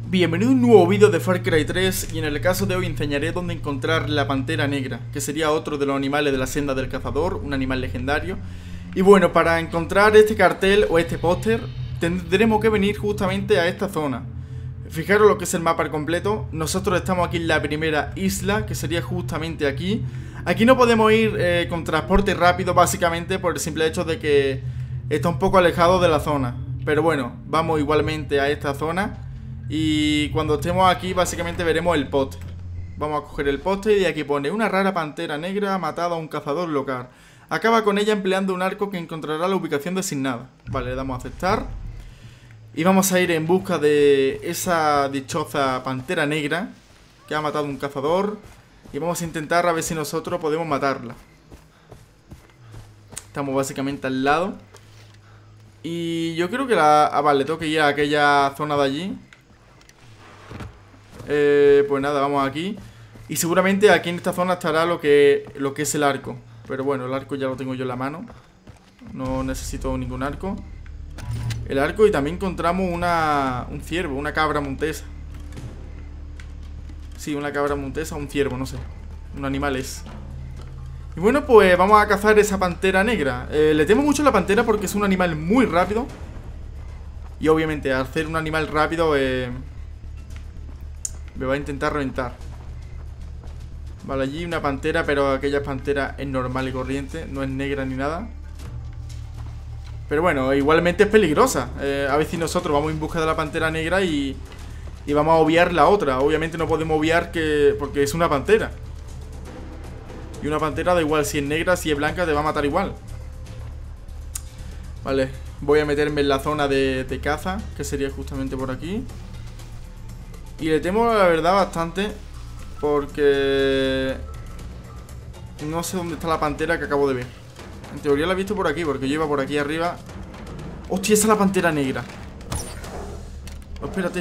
Bienvenido a un nuevo vídeo de Far Cry 3 y en el caso de hoy enseñaré dónde encontrar la pantera negra, que sería otro de los animales de la senda del cazador, un animal legendario. Y bueno, para encontrar este cartel o este póster tendremos que venir justamente a esta zona. Fijaros lo que es el mapa al completo. Nosotros estamos aquí en la primera isla, que sería justamente aquí. Aquí no podemos ir con transporte rápido básicamente por el simple hecho de que está un poco alejado de la zona. Pero bueno, vamos igualmente a esta zona. Y cuando estemos aquí básicamente veremos el póster. Vamos a coger el póster y aquí pone: una rara pantera negra ha matado a un cazador local. Acaba con ella empleando un arco que encontrará la ubicación designada. Vale, le damos a aceptar. Y vamos a ir en busca de esa dichosa pantera negra que ha matado a un cazador. Y vamos a intentar a ver si nosotros podemos matarla. Estamos básicamente al lado. Y yo creo que la... Ah, vale, tengo que ir a aquella zona de allí. Pues nada, vamos aquí. Y seguramente aquí en esta zona estará lo que es el arco. Pero bueno, el arco ya lo tengo yo en la mano. No necesito ningún arco. El arco, y también encontramos un ciervo, una cabra montesa. Sí, una cabra montesa, un ciervo, no sé. Un animal es. Y bueno, pues vamos a cazar esa pantera negra. Le temo mucho a la pantera porque es un animal muy rápido. Y obviamente al ser un animal rápido me va a intentar reventar. Vale, allí una pantera, pero aquella pantera es normal y corriente, no es negra ni nada. Pero bueno, igualmente es peligrosa. A ver si nosotros vamos en busca de la pantera negra y vamos a obviar la otra. Obviamente no podemos obviar porque es una pantera. Y una pantera da igual si es negra, si es blanca, te va a matar igual. Vale, voy a meterme en la zona de caza, que sería justamente por aquí. Y le temo la verdad bastante, porque no sé dónde está la pantera que acabo de ver. En teoría la he visto por aquí, porque yo iba por aquí arriba. ¡Hostia, esa es la pantera negra! Oh, espérate.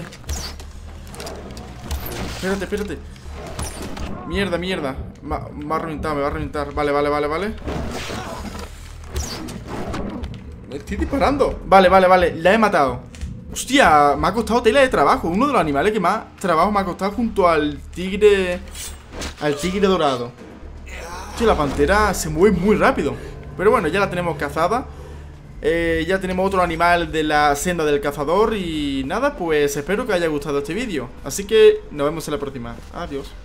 Espérate. Mierda. Me va a reventar. Vale. Me estoy disparando. Vale. La he matado. Hostia, me ha costado tela de trabajo. Uno de los animales que más trabajo me ha costado junto al tigre. Al tigre dorado. Hostia, la pantera se mueve muy rápido. Pero bueno, ya la tenemos cazada. Ya tenemos otro animal de la senda del cazador. Y nada, pues espero que haya gustado este vídeo. Así que nos vemos en la próxima. Adiós.